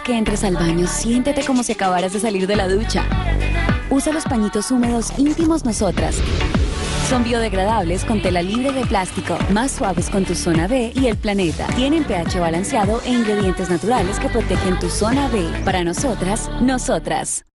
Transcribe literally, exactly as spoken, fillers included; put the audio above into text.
que entres al baño, siéntete como si acabaras de salir de la ducha. Usa los pañitos húmedos Íntimos Nosotras. Son biodegradables con tela libre de plástico, más suaves con tu zona B y el planeta. Tienen pH balanceado e ingredientes naturales que protegen tu zona B. Para nosotras, nosotras.